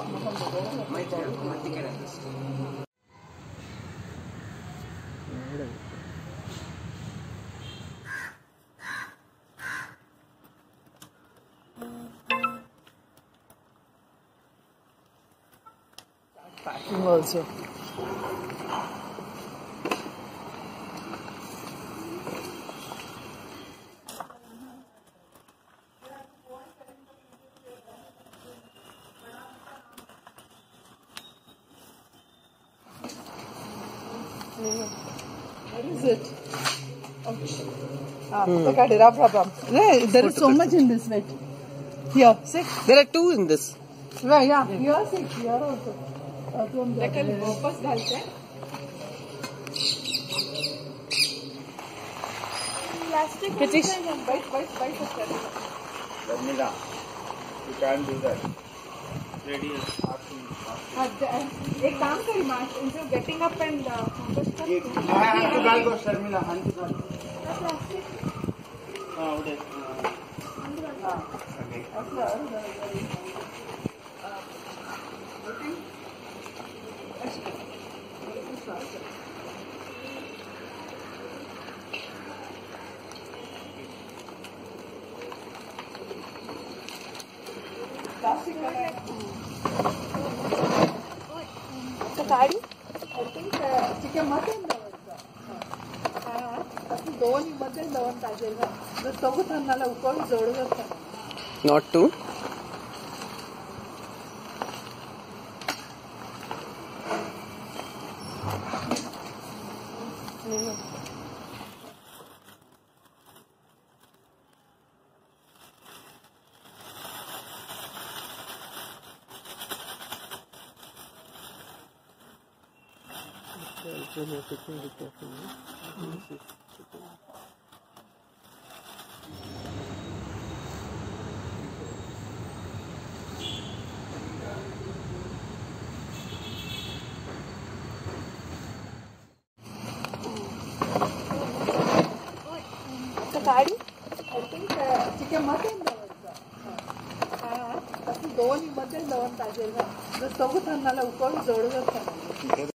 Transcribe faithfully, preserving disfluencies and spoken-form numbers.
Packing also. What is it? Ouch. Ah, Hmm. look at it, rub, rub, rub. Yeah, there is so much in this wet. Here, sit. There are two in this. Yeah, yeah. Here, sit. Here also. Like a purpose डालते हैं. Plastic. British. Bite, bite, bite सकते हैं. Vanilla. You can't do that. Ready is एक काम करी माँ, instead of getting up and uh, compost कर. हाथ डाल दो शर्मिला, हाथ डाल दो. Plastic. हाँ उधर. हाँ. अच्छा. Plastic Sakari? I think chicken mutton दोन मध्ये दोन पाहिजे ना जर चौघांना उकळून जोडून असतात. Not two. Sakari? I think chicken mutton दोन मध्ये दोन पाहिजे ना जर चौघांना उकळून जोडून असतात.